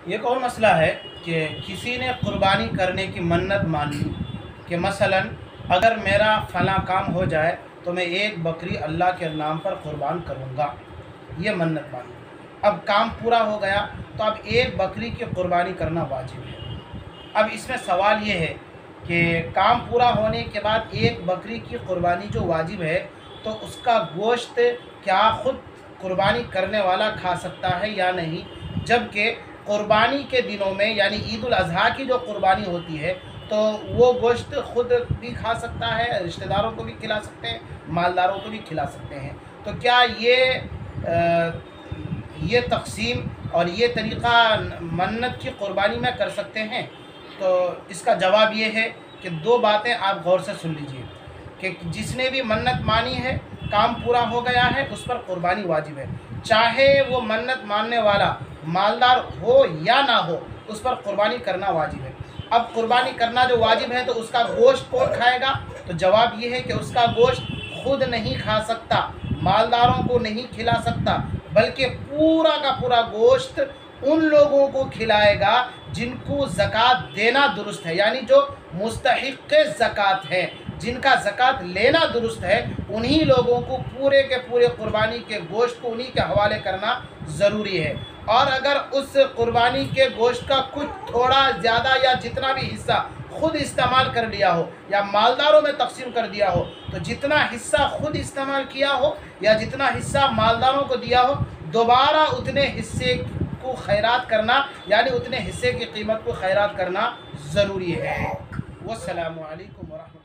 ایک اور مسئلہ ہے کہ کسی نے قربانی کرنے کی منت مان لی کہ مثلا اگر میرا فلاں کام ہو جائے تو میں ایک بکری اللہ کے نام پر قربان کروں گا، یہ منت مان لی۔ اب کام پورا ہو گیا تو اب ایک بکری کی قربانی کرنا واجب ہے۔ اب اس میں سوال یہ ہے کہ کام پورا ہونے کے بعد ایک بکری کی قربانی جو واجب ہے تو اس کا گوشت کیا خود قربانی کرنے والا کھا سکتا ہے یا نہیں، جبکہ قربانی کے دنوں میں یعنی عید الاضحیٰ کی جو قربانی ہوتی ہے تو وہ گوشت خود بھی کھا سکتا ہے، رشتہ داروں کو بھی کھلا سکتے ہیں، مالداروں کو بھی کھلا سکتے ہیں۔ تو کیا یہ تقسیم اور یہ طریقہ منت کی قربانی میں کر سکتے ہیں؟ تو اس کا جواب یہ ہے کہ دو باتیں آپ غور سے سن لیجئے کہ جس نے بھی منت مانی ہے، کام پورا ہو گیا ہے، اس پر قربانی واجب ہے، چاہے وہ منت ماننے والا مالدار ہو یا نہ ہو، اس پر قربانی کرنا واجب ہے۔ اب قربانی کرنا جو واجب ہے تو اس کا گوشت کون کھائے گا؟ تو جواب یہ ہے کہ اس کا گوشت خود نہیں کھا سکتا، مالداروں کو نہیں کھلا سکتا، بلکہ پورا کا پورا گوشت ان لوگوں کو کھلائے گا جن کو زکوٰۃ دینا درست ہے، یعنی جو مستحق زکوٰۃ ہے، جن کا زکوٰۃ لینا درست ہے، انہی لوگوں کو پورے کے پورے قربانی کے گوشت کو انہی کے حوالے کرنا ضروری ہے۔ اور اگر اس قربانی کے گوشت کا کچھ تھوڑا زیادہ یا جتنا بھی حصہ خود استعمال کر لیا ہو یا مالداروں میں تقسیم کر دیا ہو، تو جتنا حصہ خود استعمال کیا ہو یا جتنا حصہ مالداروں کو دیا ہو، دوبارہ اتنے حصے کو خیرات کرنا، یعنی اتنے حصے کی قیمت کو خیرات کرنا ضروری ہے۔ والسلام علیکم ورحمۃ اللہ۔